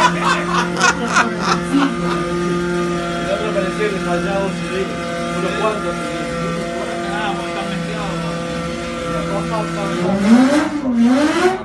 otro parecía que fallaba unos cuantos. Ah, pues están mezclados. La